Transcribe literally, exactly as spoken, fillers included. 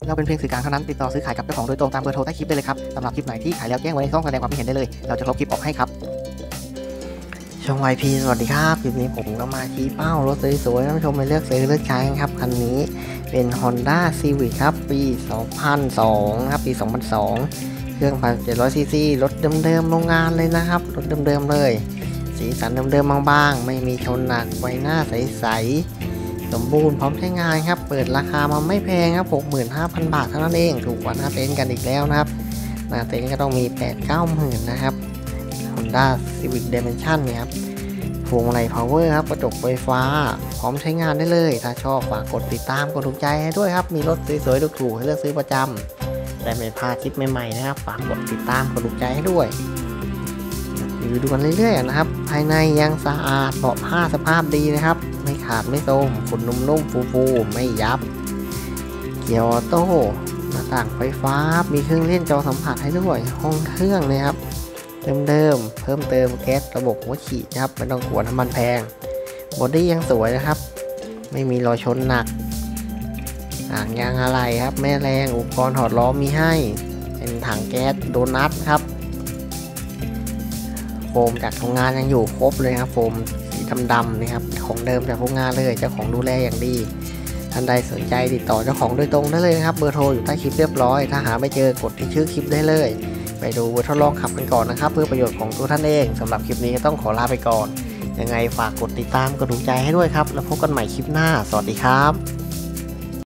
เราเป็นเพียงสื่อกลางเท่านั้นติดต่อซื้อขายกับเจ้าของโดยตรงตามเบอร์โทรใต้คลิปได้เลยครับสำหรับคลิปไหนที่ขายแล้วแจ้งไว้ในช่องแสดงความคิดเห็นได้เลยเราจะลบคลิปออกให้ครับช่อง วาย พี สวัสดีครับคลิปนี้ผมก็มาชี้เป้ารถสวยๆท่านผู้ชมไปเลือกซื้อเลือกใช้ครับคันนี้เป็น Honda Civic ครับปีสองพันสองครับปีสองพันสองเครื่องพันเจ็ดร้อยซีซีรถเดิมๆโรงงานเลยนะครับรถเดิมๆเลยสีสันเดิมๆบางๆไม่มีชนหนักไฟหน้าใสๆสมบูรณ์พร้อมใช้งานครับเปิดราคามาไม่แพงครับ หกหมื่นห้าพัน บาทเท่านั้นเองถูกกว่าหน้าเต็นท์กันอีกแล้วนะครับหน้าเต็นท์ก็ต้องมี แปดถึงเก้าหมื่น นะครับ Honda Civic Dimension เนี่ยครับพวงมาลัย Power ครับกระจกไฟฟ้าพร้อมใช้งานได้เลยถ้าชอบฝากกดติดตามกดถูกใจให้ด้วยครับมีรถสวยๆถูกๆให้เลือกซื้อประจำแต่ไม่พลาดคลิปใหม่ๆนะครับฝากกดติดตามกดถูกใจให้ด้วยรีวิวดูกันเรื่อยๆนะครับภายในยังสะอาดเบาะผ้าสภาพดีนะครับไม่ขาดไม่โทรมขนนุ่มๆฟูๆไม่ยับเกียร์ออโต้หน้าต่างไฟฟ้ามีเครื่องเล่นจอสัมผัสให้ด้วยห้องเครื่องนะครับเดิมๆเพิ่มเติมแก๊สระบบหัวฉีดนะครับไม่ต้องกลัวน้ำมันแพงบอดี้ยังสวยนะครับไม่มีรอยชนหนักอ่างยางอะไรครับแม่แรงอุปกรณ์ถอดล้อมีให้เป็นถังแก๊สโดนัทครับโฟมจากโรงงานยังอยู่ครบเลยครับโฟมสีดำๆนะครับของเดิมจากโรงงานเลยเจ้าของดูแลอย่างดีท่านใดสนใจติดต่อเจ้าของโดยตรงได้เลยนะครับเบอร์โทรอยู่ใต้คลิปเรียบร้อยถ้าหาไม่เจอกดที่ชื่อคลิปได้เลยไปดูทดลองขับกันก่อนนะครับเพื่อประโยชน์ของตัวท่านเองสำหรับคลิปนี้ก็ต้องขอลาไปก่อนยังไงฝากกดติดตามกดถูกใจให้ด้วยครับแล้วพบกันใหม่คลิปหน้าสวัสดีครับ